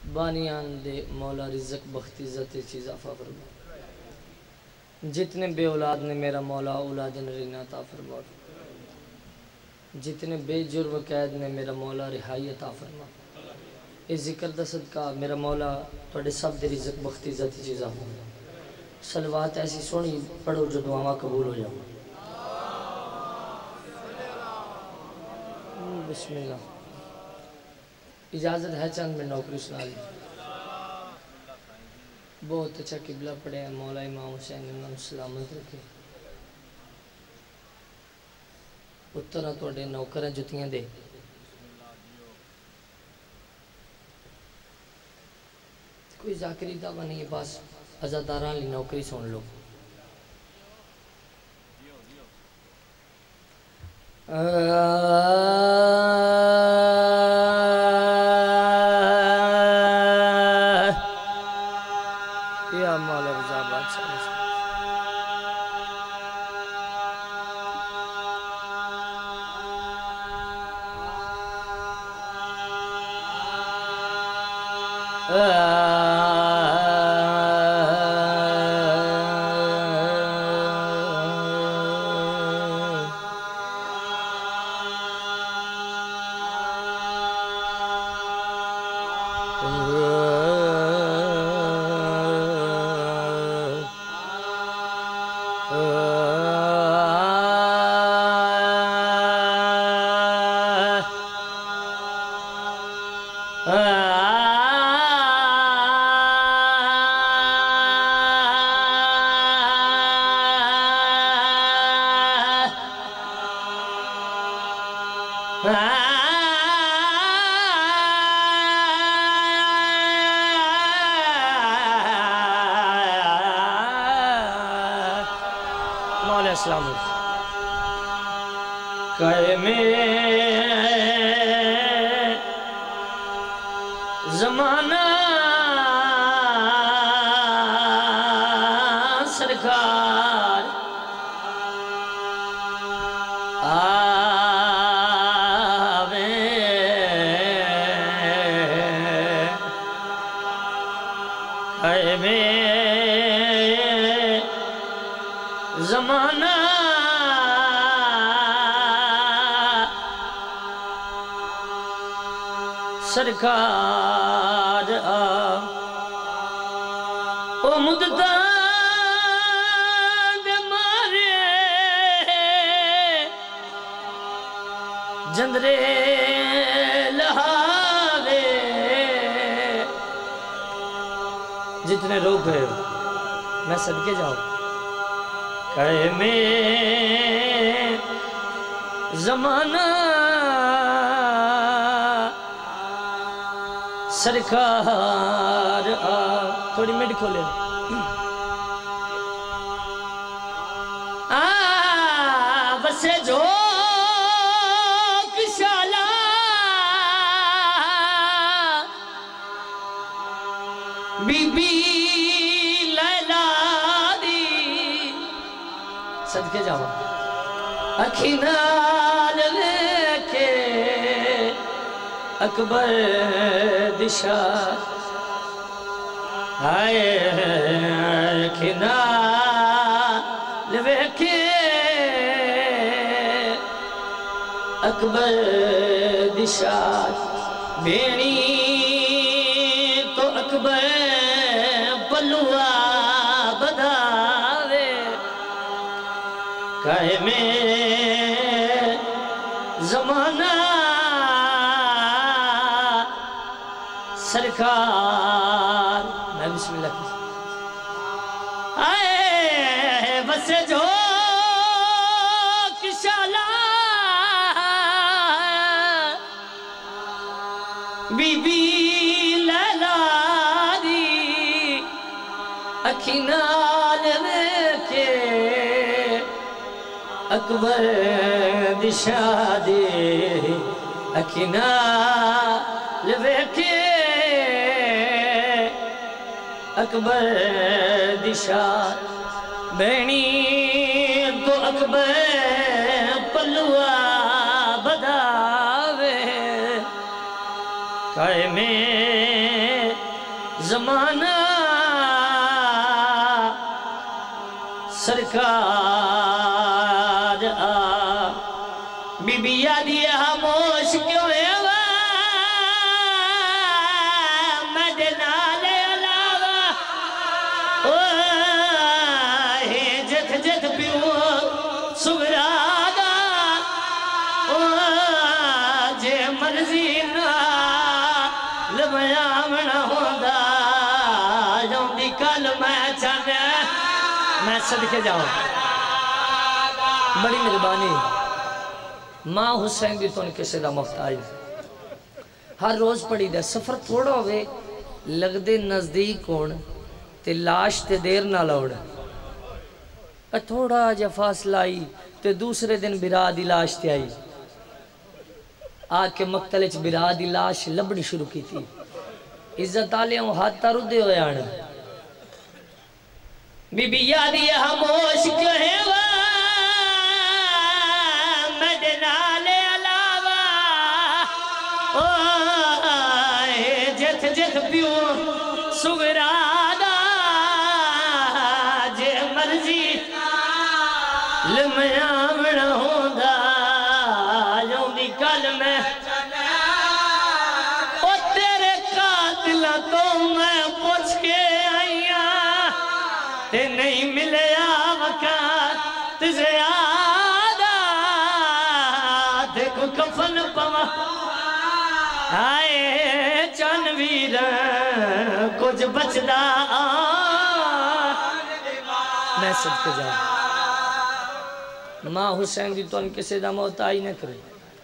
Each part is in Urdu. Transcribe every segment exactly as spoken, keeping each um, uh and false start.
بانیان دے مولا رزق بخت عزت چیز عطا فرما جتنے بے اولاد نے میرا مولا اولاد نرینہ عطا فرما جتنے بے جرم قید نے میرا مولا رہائی عطا فرما اس ذکر دا صدقہ میرا مولا توڑے سب دے رزق بخت عزت چیز عطا فرما صلوات ایسی سونی پڑھو جو دعاواں قبول ہو جاؤں بسم اللہ اجازت ہے چند میں نوکری سنا لی بہت اچھا قبلہ پڑھے ہیں مولا امام حسین امام سلامت رکھے اتنا توڑے نوکریں جتیاں دے کوئی ذاکری دعویٰ نہیں ہے بس ازاداران لی نوکری سن لو یا مولا رضا بادشاہ مولا اسلام قائم زمانہ سرکار آوے قائم زمانہ سرکار آ او مددہ دے مارے جندرے لہاوے جتنے لوگ ہیں میں صدقے جاؤں قائم زمانہ سرکار آ تھوڑی میڈ کھولے آ بسے جو کشالا بی بی لیلہ دی صدقے جاؤ اکھینال لیکے اکبر دشا آئے کھنا لویکے اکبر دشا بینی تو اکبر پلوا بدھاوے قائم زمانہ سرکار میں بسم اللہ کی آئے بس جو کشالا بی بی لیلہ دی اکھینال کے اکبر دشا دے اکھینال کے اکبر دشا بینی تو اکبر پلوا بدھاوے قائم زمانہ سرکار آ بی بی یادی خاموش کیوں ہے وا مدے نالے علاوہ او ہے جت جت پیو سگرادا او جے مرضی نا لمیامنا ہوندا جوں دی کل میں چاہنے میں صدقے جاؤں بڑی مہربانی ماں حسین بھی تو ان کسی دا محتاج ہر روز پڑھی دے سفر تھوڑا ہوئے لگ دے نزدیک ہون تے لاش تے دیر نہ لوڑ تھوڑا جا فاصلہ آئی تے دوسرے دن برا دی لاش تے آئی آ کے مقتلچ برا دی لاش لبنی شروع کی تھی عزت آلے ہوں ہاتھ تارو دے ہوئے آنے بی بی یادی خاموش کیوں ہے وا مدنالے علاوہ او جت جت پیو سگرادا جے مرضی لمیامنا ہوندا جوں دی کل میں او تیرے قاتلہ تو میں پوچھ کے تے نہیں ملے وقت زیادہ دیکھو کفن پوا آئے چانویر کچھ بچدا میں صدقے جاؤں ماں حسین دی تو ان کسی دا موت آئی نہ کرے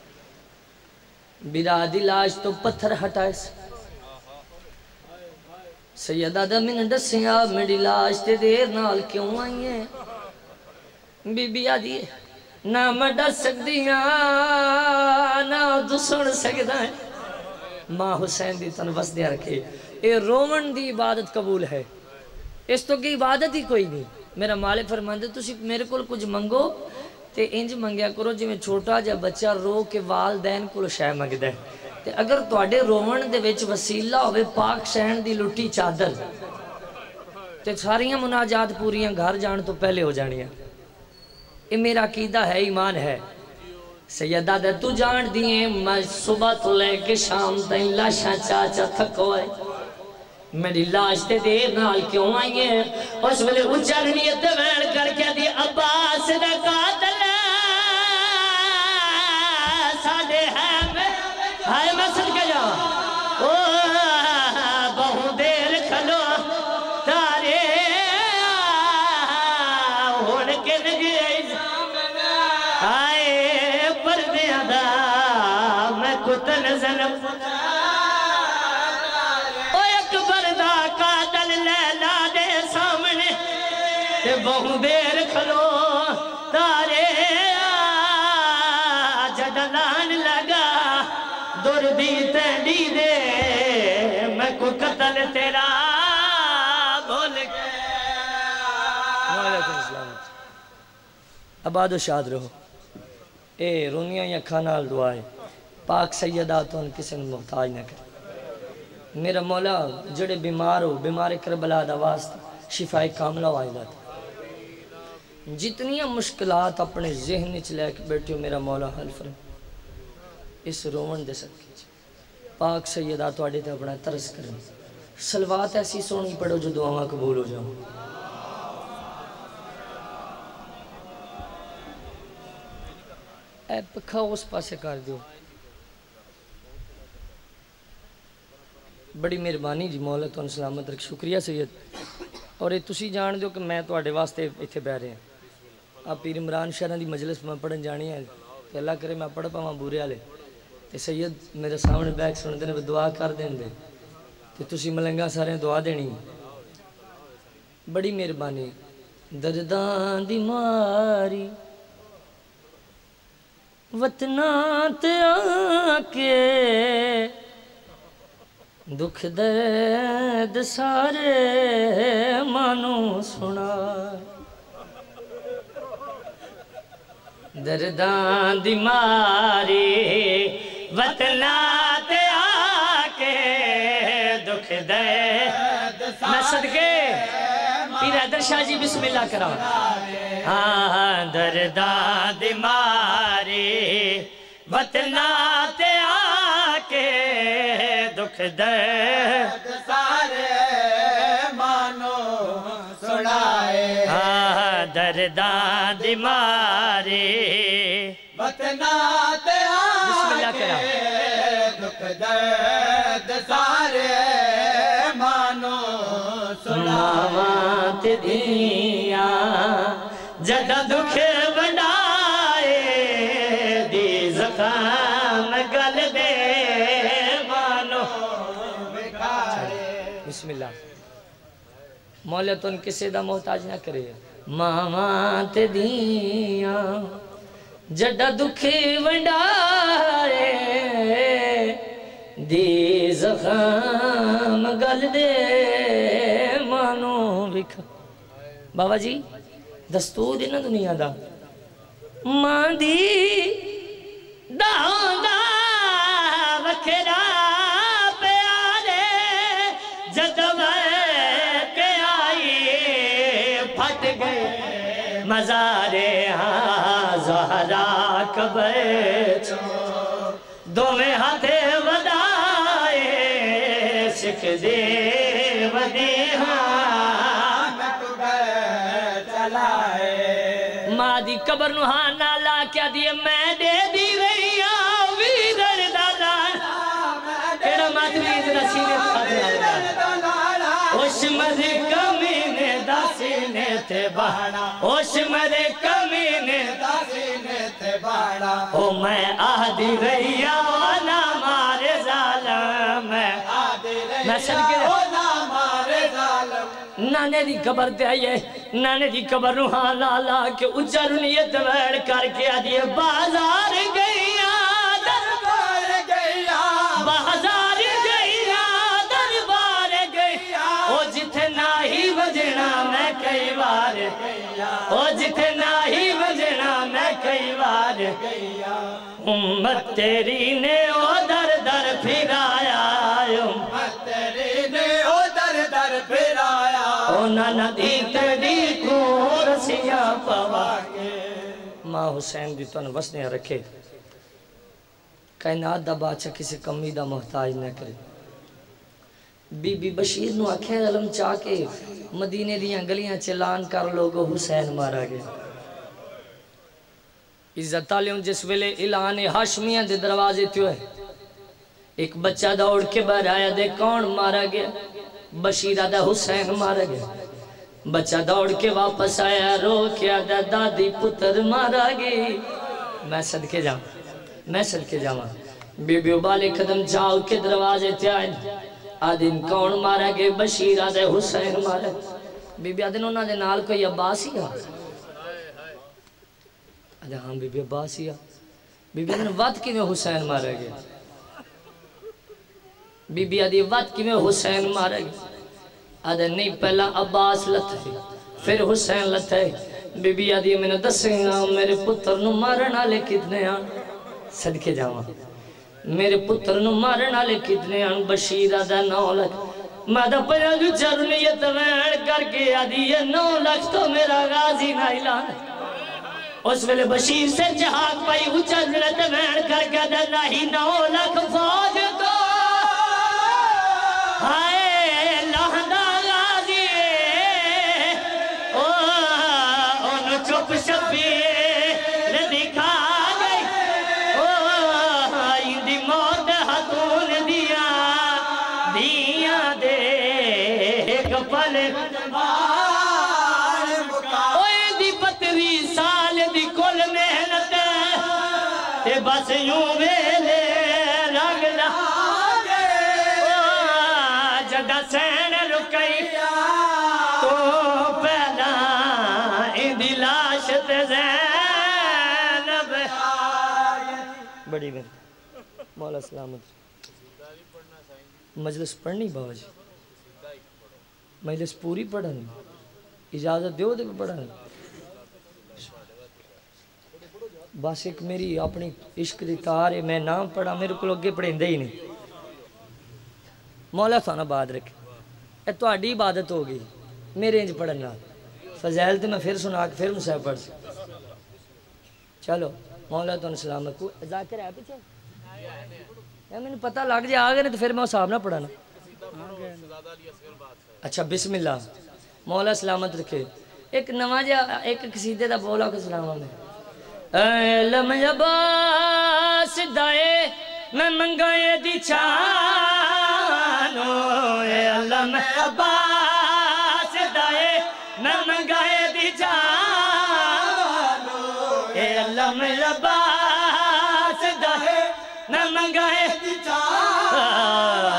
برادی لاش تو پتھر ہٹائے سے سیدہ دا من ڈسیاں میری لاش تے دیر نال کیوں آئی ہیں بی بی آدھی نہ میں ڈر سکدیاں نہ تو سن سکدا ہے ماں حسین دی تن وس دیا رکھے اے رومن دی عبادت قبول ہے اس تو کی عبادت ہی کوئی نہیں میرا مالک فرماندے تسی میرے کول کچھ منگو تے انج منگیا کرو جی میں چھوٹا جا بچہ رو کے والدین کول شے منگدا ہے تے اگر تواڈے رومن دے وچ وسیلہ ہوئے پاک شہن دی لٹی چادر تے ساریاں مناجات پوریاں گھر جان تو پہلے ہو جانیاں یہ میرا عقیدہ ہے ایمان ہے سیدہ دے تو جان دیئے میں صبح تو لے کے شام تین لاشاں چاچا تھکو ہے میری لاش تے دیر نال کیوں آئی ہیں اس ویلے اچھر نیت وین کر کے دی عباس دا قاتل ساڑے ہے میں ہائے میں صدقے جاؤں بہو دیر کھلو تارے ہون کے نگئے آئے پردیاں دا میں کتن زنم او اکبر دا قاتل لیلا دے سامنے تے بہو دیر کھلو تارے جدلان لگا دور دی تینڈی دے میں کو قتل تیرا بھول کے وعلیکم السلام آباد و شاد رہو اے رونیاں یا کھانا دعائے پاک سیدہ تو ان کسی نے محتاج نہ کرے میرا مولا جڑے بیمار ہو بیمار کربلا دا واسطہ شفاء کاملہ وائدہ تھا جتنی مشکلات اپنے ذہن چلے کے بیٹھے ہو میرا مولا حل فرم اس رومن دے سکتے پاک سیدہ تو آڑے تھے اپنا ترس کریں سلوات ایسی سونی پڑھو جو دعاواں قبول ہو جاؤں اے پکھا اس پاسے کر دیو بڑی مہربانی جی مولا تو سلامت رکھ شکریہ سید اور یہ تسی جان دیو کہ میں تو آڑے واسطے ایتھے بہ رہے ہیں آپ پیر عمران شہران دی مجلس میں پڑھن جانی ہے کہ اللہ کرے میں پڑھ پاواں بورے والے تے سید میرے سامنے بیک سن دے نے دعا کر دیں دے تے تسی ملنگا سارے دعا دینی بڑی مہربانی درداں دی ماری وطناں تے آکے دکھ درد سارے مانو سنا درداں دی ماری وطناں تے آکے دکھ دکھ درد میں صدقے پیر حیدر شاہ جی بسم اللہ کرا ہاں درداں دی ماری وطنہ تے آکے دکھ درد سارے مانو سنائے ہاں درداں دی ماری وطنہ تے بسم اللہ کرا آکے دکھ درد سارے مانو سناوات دیا جدہ دکھ بڑھائے دی زخم گل دے مانو بسم اللہ مولا تو ان کسے دا محتاج نہ کرے ماوات دیا جدہ دکھ بڑھائے دی زخم گل دے مانو بکھا بابا جی دستور دینا دنیا دا مان دی داؤں دا وکھرا پیارے جدوے کے آئی پھٹ گئے مزارے ہاں زہرا کبر دو میں ہاتھے ودائے سکھ دے ودے ہاں ماں دی قبر نوہاں نالا کیا دیئے میں دے دی رہی آں ویدر دادا ایڑا مات وید دا سینے تھا اوش مدے کمینے دا سینے تے بہنا اوش مدے کمینے دا سینے تے بہنا او میں آدھی رہی آں نا مارے ظالم میں میں صدقے نانے دی قبر تے آئیے نانے دی قبر روحان لالا کے اجر نیت ویڑ کر کے آدھیے بازار گئیا دربار گئیا بازار گئیا دربار گئیا او جتنا ہی بجنا میں کئی بار او جتنا ہی بجنا میں کئی بار امت تیری نے او در در پھرایا امت تیری نے او در در پھرایا او نانا دی تیری کو رسیاں پوا کے ماں حسین دی تو وسنے رکھے کائنات دا بادشاہ کسی کمی دا محتاج نہ کرے بی بی بشیر نو اکھیں علم چاہ کے مدینے دیاں گلیاں چلان کر لوگو حسین مارا گیا عزت علیہم جس ویلے اعلان ہاشمیاں دے دروازے تیو ہے ایک بچہ دوڑ کے باہر آیا دے کون مارا گیا بشیرہ دا حسین مارا گیا بچہ دوڑ کے واپس آیا رو کیا دا دادی پتر مارا گئی میں صدقے جاؤں میں صدقے جاؤں بی بی ابالے قدم جاؤ کے دروازے تے آئیں آدھن کون مارا گئے بشیرہ دے حسین مارا گئے بی بی آدھن انہوں نے نال کوئی عباس ہی آ آدھن ہاں بی بی عباس ہی آ بی بی آدھن وقت کی میں حسین مارا گئے بی بی آدھی وقت کی میں حسین مارا گئے آدھن نہیں پہلا عباس لت ہے پھر حسین لت ہے بی بی آدھی میں نے دسیں گا میرے پتر نو مارنا لے کتنے آن صدقے جاؤں میرے پتر نو مارنا لے کتنے آن بشیرہ دا نو لکھ میں دا پہلا جو چرنیت وین کر کے آدھی یہ نو لکھ تو میرا غازی نہ اعلان اس ویلے بشیر سے جہاں پائی اچھلت وین کر کے آدھا نہیں نو لکھ فوج تو ہائے لہندا غازی انہوں چپ شبیر دکھا گئی اندی موت ہتون دیا دیا دے ایک پل دی پتوی سال دی کل محنت تے بس یوں ویلے رنگ لہا جدہ سین رکئی تو پہلا اندی لاشت زینب بڑی بہن مولا سلامت مجلس پڑھنی بابا جی مجلس پوری پڑھنی اجازت دیو دے پڑھنی بس ایک میری اپنی عشق دی تار ہے میں نام پڑھا میرے کو لوگے پڑھیں دے ہی نہیں مولا تھانا بعد رکھے اے تو آڈی عبادت ہوگی میرے انج پڑھنا فضائل تو میں پھر سنا کے پھر مسئلہ پڑھ چلو مولا تو سلامت کو ذاکر ہے پیچھے میں نے پتہ لگ جائے آگے نہیں تو پھر میں حساب نہ پڑھانا اچھا بسم اللہ مولا سلامت رکھے ایک نواں جا ایک قصیدے دا بولا کو سلامہ میں اے لم عباس دائے میں منگائے دی چانو اے لم عباس دائے میں منگائے دی چانو اے لم عباس دائے میں منگائے دی چانو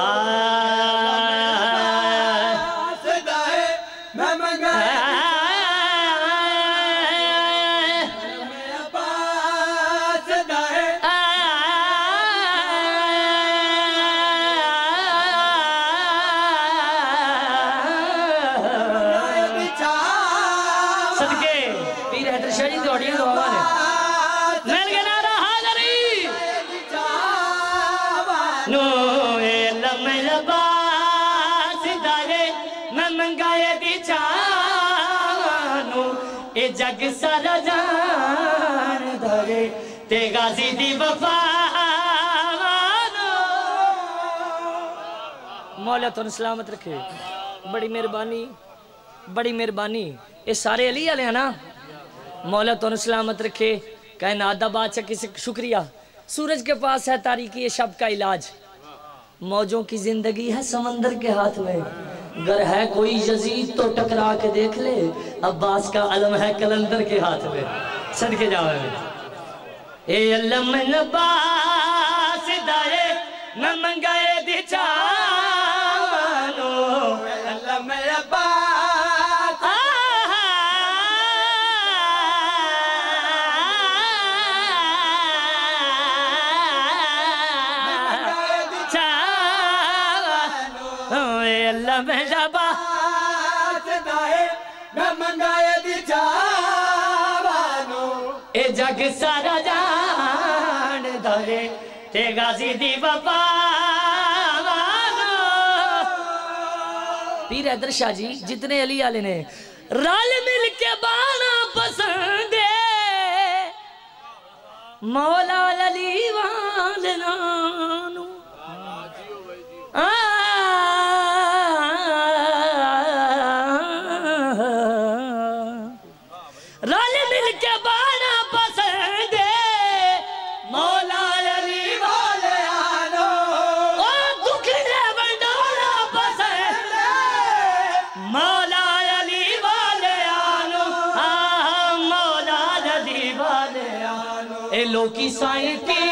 جگ سارا جان دھرے تے غازی دی وفا مولا تو سلامت رکھے بڑی مہربانی بڑی مہربانی یہ سارے علی والے ہیں نا مولا تو سلامت رکھے کائنات دا بادشاہ کی شکریہ سورج کے پاس ہے تاریکی شب کا علاج موجوں کی زندگی ہے سمندر کے ہاتھ میں گر ہے کوئی یزید تو ٹکرا کے دیکھ لے عباس کا علم ہے کلندر کے ہاتھ میں صدقے جاوے میں اے علم عباس دائے نہ منگائے دی چانو اے علم عباس میں عباس دائے میں منگائے دی چاوانو اے جگ سارا جان دھرے تے غازی دی وفانو پیر حیدر شاہ جی جتنے علی آلے نے رال مل کے بانا پسندے مولا علی والنانو کی سائیں کی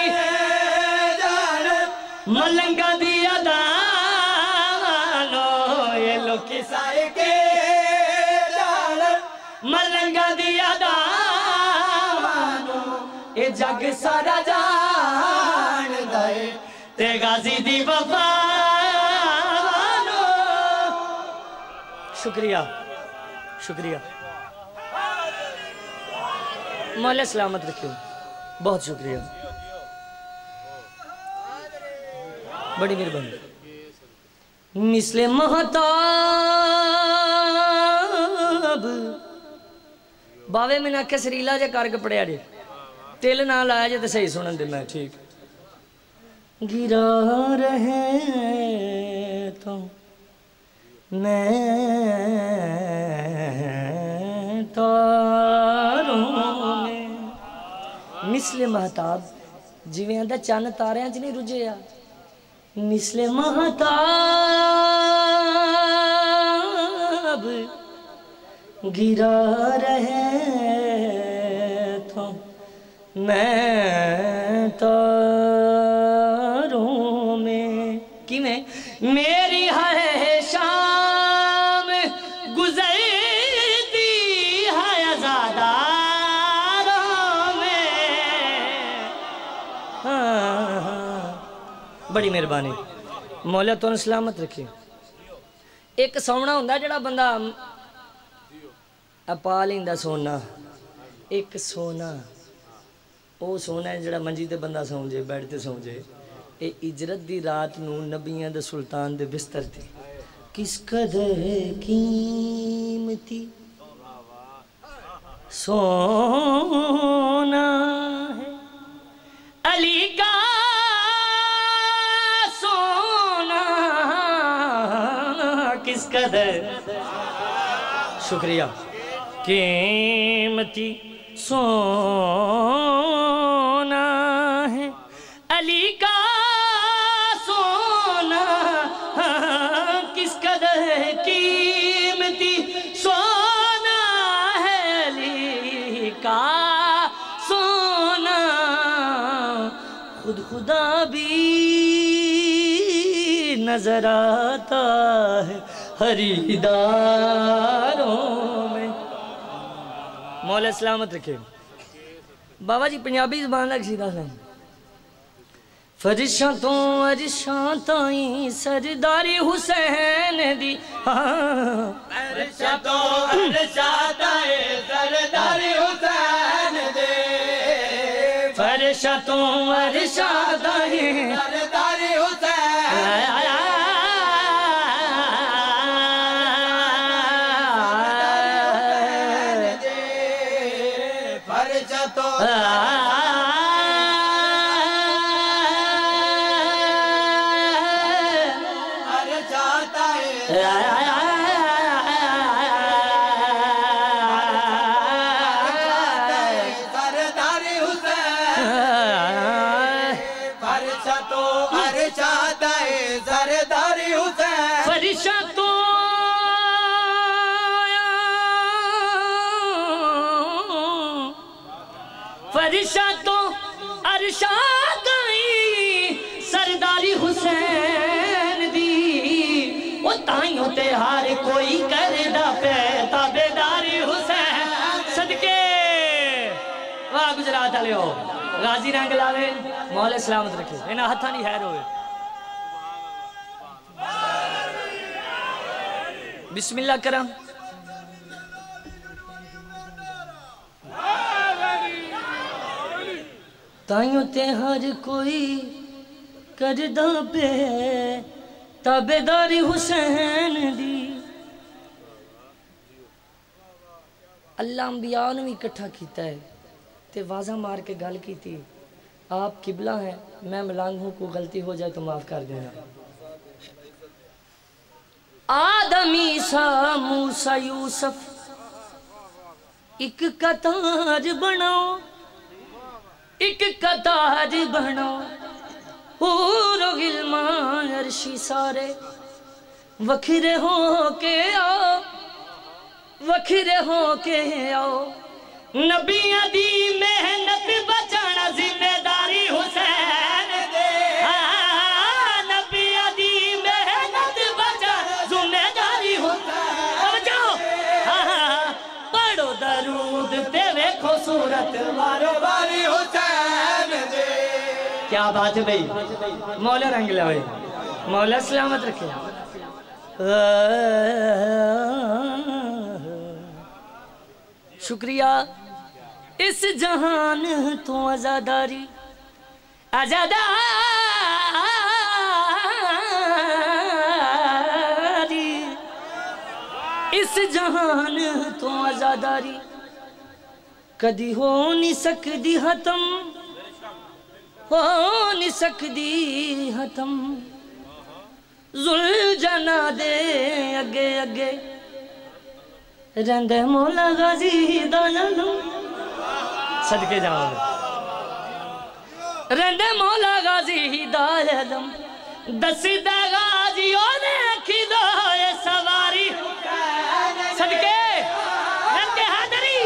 ملنگا دیا دانو یہ لوگ کی سائیں کی ملنگا دیا دانو یہ جگ سارا جان دائے تے غازی دی وفانو شکریہ شکریہ مولا سلامت رکھیں بہت شکریہ بڑی مہربانی مثل مہتاب باوے میں نے آکھے سریلا جے کار کے پڑے آڑے تیل نہ لایا جے تے صحیح سنن دے میں ٹھیک گرا رہے تو میں تاروں میں مثل مہتاب جیویں اندر چاند تاریاں چ نہیں رجھیا مثل مہتاب گرا رہے تو میں تاروں میں کی میں میری ہر شام گزرتی ہے زیادہ بڑی مہربانی مولا تو سلامت رکھے ایک سونا ہوندہ جڑا بندہ پا لیندہ سونا ایک سونا او سونا ہے جڑا منجی تے بندہ سون جے بیٹھتے سون جے اے اجرت دی رات نو نبیاں دے سلطان دے بستر تے کس قدر قیمتی سونا ہے علی کا سونا کس قدر شکریہ قیمتی سونا ہے علی کا سونا کس قدر قیمتی سونا ہے علی کا سونا خود خدا بھی نظر آتا ہے خریداروں میں مولا سلامت رکھے بابا جی پنجابی زبان لگ سیدھا سن فرشاں تو عرشاں تائیں سرداری حسین دی فرشاں تو عرشاں تائیں سرداری حسین دی فرشاں تو عرشاں تائیں سرداری حسین فرشاں تو عرشاں تائیں سرداری حسین دی وہ تائیں ہوتے ہر کوئی کردہ پہ تابیداری حسین صدقے واہ گجرات آلے ہو غازی رنگ لاوے مولا سلامت رکھے انہا ہتھا نہیں خیر ہوئے بسم اللہ کرم تائیوں تے ہر کوئی کردہ پہ تابیداری حسین دی اللہ انبیاء نے بھی اکٹھا کیتا ہے تے واضح مار کے گل کی تھی آپ قبلہ ہیں میں ملانگ ہوں کوئی غلطی ہو جائے تو معاف کر دینا آدم عیسیٰ موسیٰ یوسف ایک قطار بناؤ ایک قطار بناؤ حور و غلمان عرشی سارے وکھرے ہو کے آؤ وکھرے ہو کے آؤ نبیاں دی محنت بچانا ذمہ داری حسین دے نبیاں دی محنت بچانا ذمہ داری حسین جاؤ پڑھو درود تے ویکھو صورت بارو باری حسین دے کیا بات ہے بھئی مولا رنگ لائے مولا سلامت رکھے شکریہ اس جہان تو آزاداری آزاداری اس جہان تو آزاداری کدی ہو نہیں سکتی ختم ہو نہیں سکتی ختم ذوالجنا دے اگے اگے رہندے مولا غازی دالم صدقے جاؤں رہندے مولا غازی دالم دسی دا غازی اونے کی دوئے سواری صدقے رہندے حاضری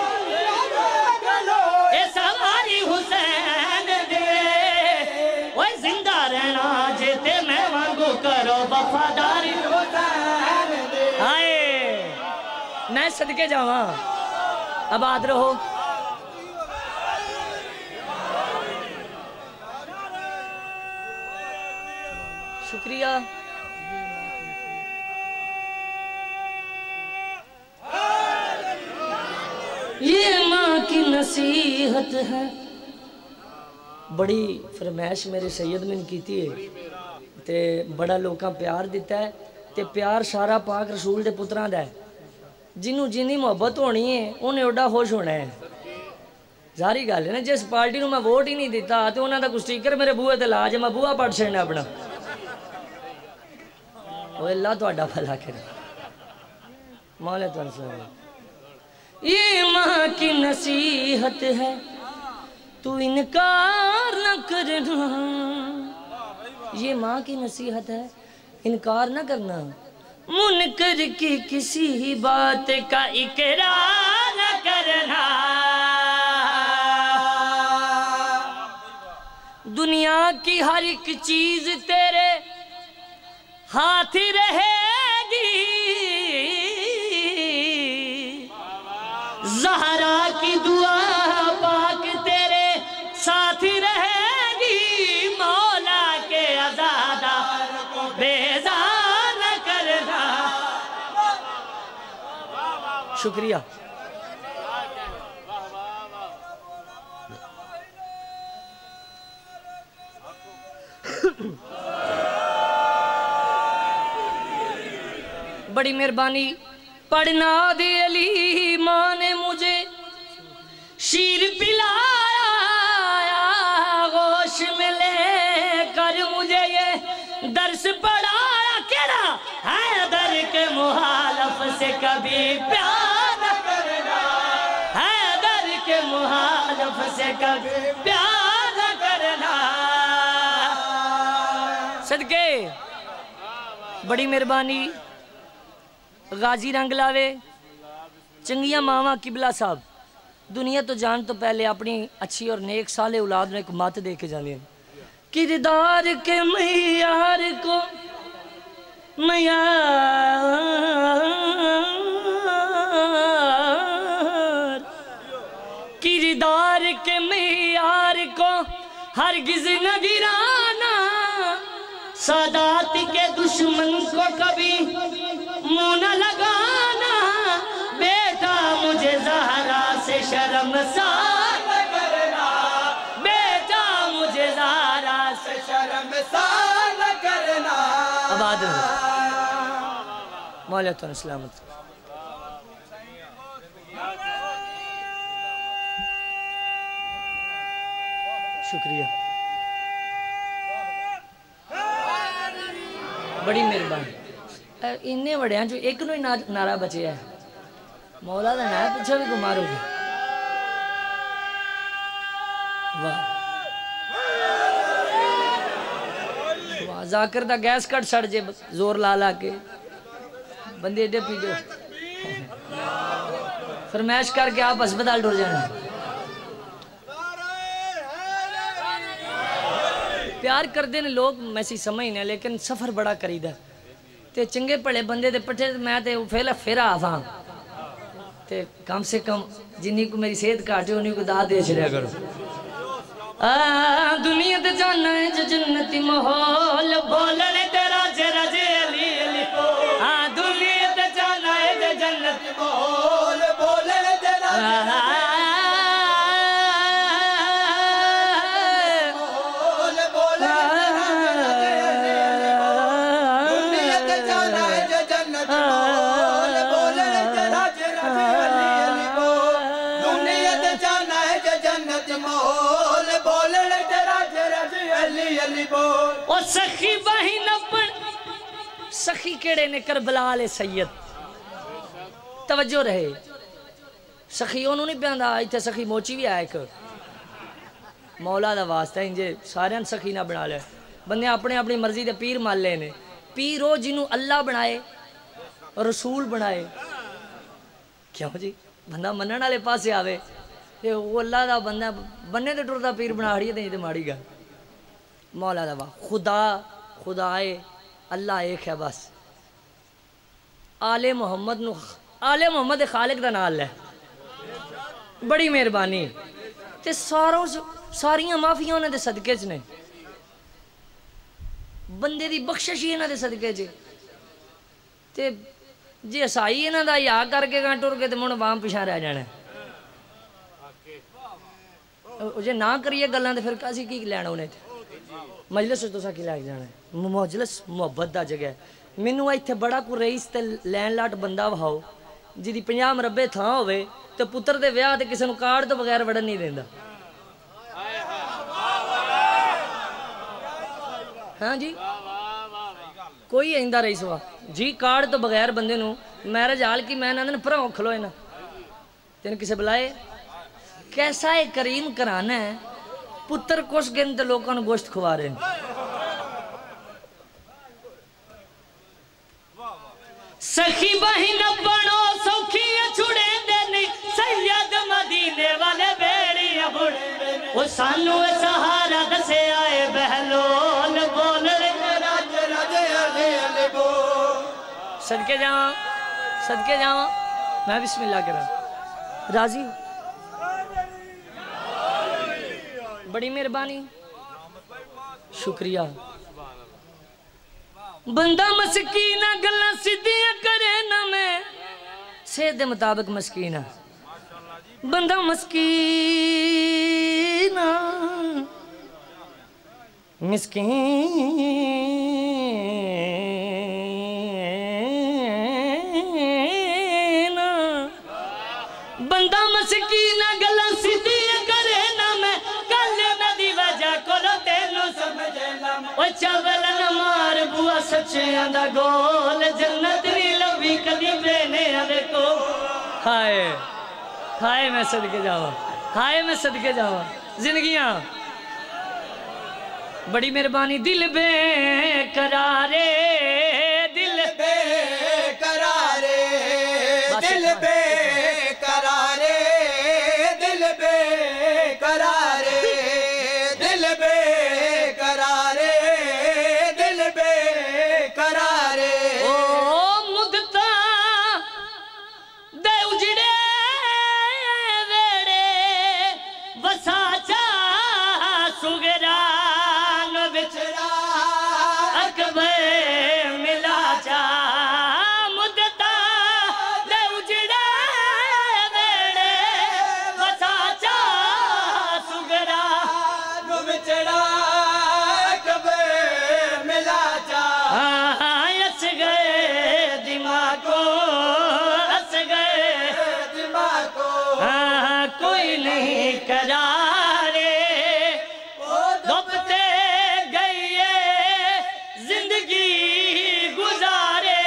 اے سواری حسین دے وہ زندہ رہنا جیتے میں مانگو کرو وفاداری حسین دے آئے میں صدقے جاواں آباد رہو شکریہ یہ ماں کی نصیحت ہے بڑی فرمائش میرے سید نے کیتی ہے تے بڑا لوکاں پیار دیتا ہے تے پیار سارا پاک رسول دے پتراں دا ہے جنوں جنی محبت ہونی ہے انہیں اوڈا خوش ہونا ہے ظاہری گل ہے نا جس پارٹی نوں میں ووٹ ہی نہیں دیتا تے انہاں دا کوئی سٹیکر میرے بوئے تے لا جے میں بوہا پڑھ چھڑنا اپنا او اللہ تہاڈا بھلا کرے مولا تو سلام یہ ماں کی نصیحت ہے تو انکار نہ کرنا یہ ماں کی نصیحت ہے انکار نہ کرنا منکر کی کسی بات کا اقرار نہ کرنا دنیا کی ہر ایک چیز تیرے ہاتھ رہے گی زہرا کی دعا پاک تیرے ساتھ رہے گی مولا کے عزادار کو بیزار نہ کرنا شکریہ بڑی مہربانی پڑھنا دے علی ماں نے مجھے شیر پلایا غوش میں لے کر مجھے یہ درس پڑھایا کہنا حیدر کے مخالف سے کبھی پیار نہ کرنا حیدر کے مخالف سے کبھی پیار نہ کرنا صدقے بڑی مہربانی غازی رنگ لاوے چنگیاں ماما قبلہ صاحب دنیا تو جان تو پہلے اپنی اچھی اور نیک صالح اولاد نے ایک مات دے کے جانے کردار کے معیار کو معیار کردار کے معیار کو ہرگز نہ گرانا سادات کے دشمن کو کبھی منہ نہ لگانا بیٹا مجھے زہرا سے شرمسار نہ کرنا بیٹا مجھے زہرا سے شرمسار نہ کرنا آباد رہو مولا تو سلامت شکریہ بڑی مہربانی انہیں بڑے ہیں جو ایک نو ہی نعرہ بچے ہے مولا دا نعرہ پچھا بھی گمار ہو گیا واہ ذاکر دا گیس کٹ سڑ جے زور لا لا کے بندے ایڈے پی جو فرمائش کر کے آپ ہسپتال ڈور جانا پیار کر دینے لوگ میں سی سمجھ نہیں لیکن سفر بڑا کرید ہے تے چنگے پڑے بندے دے پٹھے میں تے پھیلا پھیرا آفاں تے کم سے کم جنہی کو میری صحت کاٹے انہی کو دا دے چھڑیا کرو دنیا تے جانا ہے جو جنتی محول بولنے تیرا جرا جے علی علی دنیا تے جانا ہے جو جنتی محول بولنے تیرا جرا اور سخی بہن اپن سخی کیڑے نے کربلا لے سید توجہ رہے سخی انہوں نہیں پیاندہ آئی تھے سخی موچی بھی آئے کر مولا دا واسطہ انجے سارے ان سخی نہ بنا لے بندے اپنے اپنی مرضی دے پیر مال لے نے پیرو جنہوں اللہ بنائے رسول بنائے کیوں جی بندہ منن والے پاسے آوے تے وہ اللہ دا بندہ بننے تے ٹردا پیر بنا ہڑی تے تے ماڑی گل مولا دا وا خدا خدا ہے اللہ ایک ہے بس آل محمد نو آل محمد خالق دا نال ہے بڑی مہربانی تے ساروں ساریاں معافیاں انہاں دے صدقے چ نے بندے دی بخشش ہی انہاں دے صدقے چ تے جی اسائی انہاں دا یا کر کے گاں ٹر کے تے من وام پیچھے رہ جانا جے نہ کریے گلاں تے پھر کسی کی لینا انہیں مجلس تو سا کی لے جانا ہے مجلس محبت دا جگہ ہے مینوں ایتھے بڑا کو رئیس تے لین لاٹ بندہ وہاؤ جی پنجاہ مربے تھاں ہوئے تو پتر دے ویاہ تے کسی نو کارڈ تو بغیر وڑن نہیں دیندا ہاں جی کوئی ایندہ رئیس ہوا جی کارڈ تو بغیر بندے نو میرج حال کی میں نہ پراؤں کھلوئے نا تین کسے بلائے کیسا ہے کریم کرانا ہے پتر کش گن تے لوگوں نے گوشت کھوا رہے ہیں سخی بہن بنو سوکھی چھڑے دینی سید مدینے والے بیڑی بڑے وہ سانو سہارا دسے آئے بہلول بول راج راج علی علی بول صدقے جاواں صدقے جاواں میں بسم اللہ کرا راضی بڑی مہربانی شکریہ بندہ مسکینہ گلہ سدھیاں کرے نہ میں سید مطابق مسکینہ بندہ مسکینہ مسکینہ بندہ مسکینہ گلہ سدھیاں کرے نہ میں کلے میں دی وجہ کولو تینو سمجھے نہ میں وہ چاولن مار بوا سچے آندہ گول جنت نی لوی کدی بینے آدھے کو ہائے ہائے میں صدقے جاواں ہائے میں صدقے جاواں زندگیاں بڑی مہربانی دل بے قرارے دل بے قرارے دل بے قرارے دل بے قرارے دل بے قرارے دل بے قرارے او مدتا دے اجڑے ویڑے وسا چاہ سگران بچڑا اکبر ملا چاہ مدتا دے اجڑے ویڑے وسا چاہ سگران بچڑا اکبر ملا چاہ اس گئے دماغ کو اس گئے دماغ کو کوئی نہیں قرارے دبتے گئیے زندگی گزارے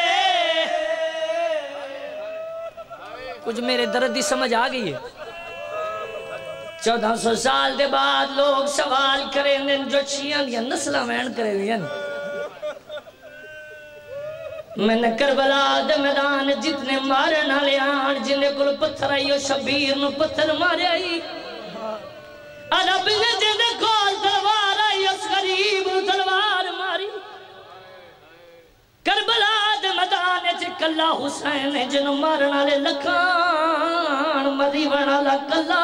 کچھ میرے درد دی سمجھ آ گئی ہے چودہ سو سال دے بعد لوگ سوال کریں دن جو چیاں دیا نسلہ وین کریں دیا میں نے کربلا دے میدان جتنے مارنا لیان جنہیں کل پتھر آئیو شبیر نو پتھر مارے آئی عرب نے جنہیں کول تلوار آئی اس غریب نو تلوار ماری کربلا دے میدان چکلہ حسین جنہوں مارنا لے لکھان مری بنا لکلہ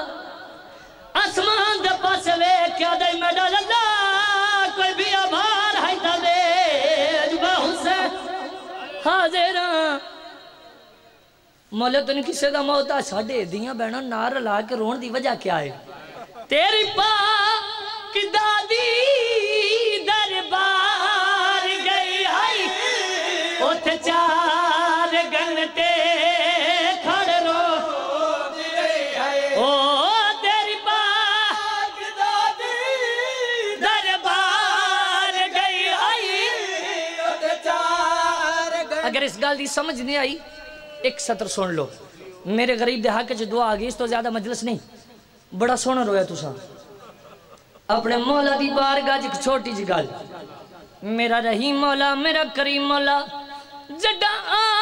آسمان دے پاس لے کیا دے میڈل اللہ کوئی بھی آبار ہے تا دے اجبا حسین حاضران مولا تو نہیں کسے دا موتا ساڑھے دیاں بہنوں نار لا کے رون دی وجہ کیا ہے تیری پاک دادی دربار گئی آئی اتھ چار گھنٹے کھڑ رو او تیری پاک دادی دربار گئی آئی اتھ چار گھنٹے اگر اس گال دی سمجھ نہیں آئی ایک سطر سن لو میرے غریب دہا کے جو دعا آگئی اس تو زیادہ مجلس نہیں بڑا سونا رویا تو سا اپنے مولا دی بارگاہ جی چھوٹی جی گال میرا رحیم مولا میرا کریم مولا جڈا